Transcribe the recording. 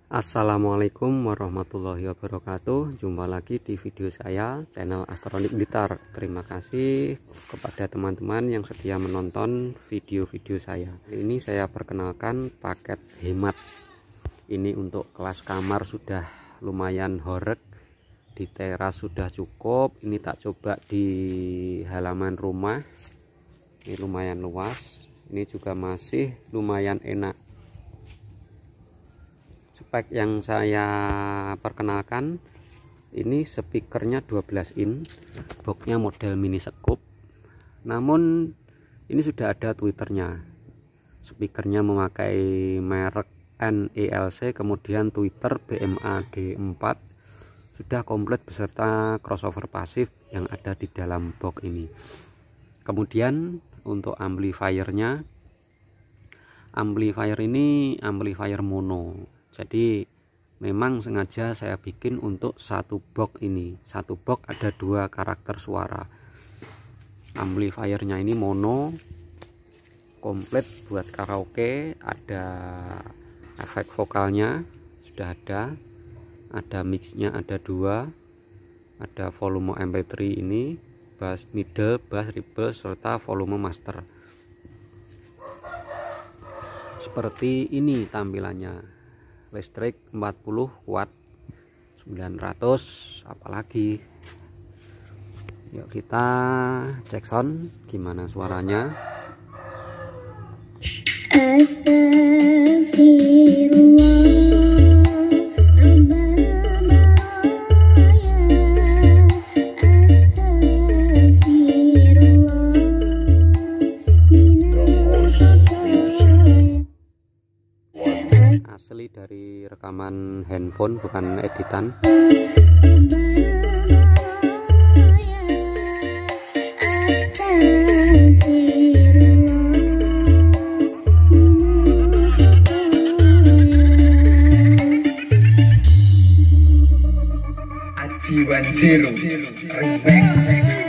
Assalamualaikum warahmatullahi wabarakatuh. Jumpa lagi di video saya, channel Astronik Blitar. Terima kasih kepada teman-teman yang setia menonton video-video saya. Ini saya perkenalkan paket hemat. Ini untuk kelas kamar sudah lumayan horeg, di teras sudah cukup. Ini tak coba di halaman rumah. Ini lumayan luas. Ini juga masih lumayan enak. Spek yang saya perkenalkan, ini speakernya 12 in, boxnya model mini scoop, namun ini sudah ada tweeternya. Speakernya memakai merek NELC, kemudian tweeter BMA D4, sudah komplit beserta crossover pasif yang ada di dalam box ini. Kemudian untuk amplifiernya, amplifier ini amplifier mono. Jadi memang sengaja saya bikin untuk satu box ini. Satu box ada dua karakter suara. Amplifiernya ini mono, komplit buat karaoke. Ada efek vokalnya sudah ada mixnya ada dua, ada volume MP3 ini, bass middle, bass treble, serta volume master. Seperti ini tampilannya. Listrik 40 watt, 900, apalagi. Yuk kita cek sound gimana suaranya. Asli dari rekaman handphone, bukan editan. Ajiwan Zero Remix.